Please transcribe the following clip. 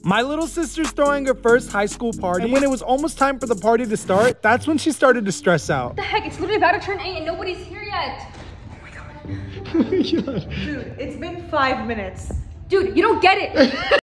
My little sister's throwing her first high school party, and when it was almost time for the party to start, that's when she started to stress out. What the heck? It's literally about to turn 8 and nobody's here yet. Oh my god. Dude, it's been 5 minutes. Dude, you don't get it.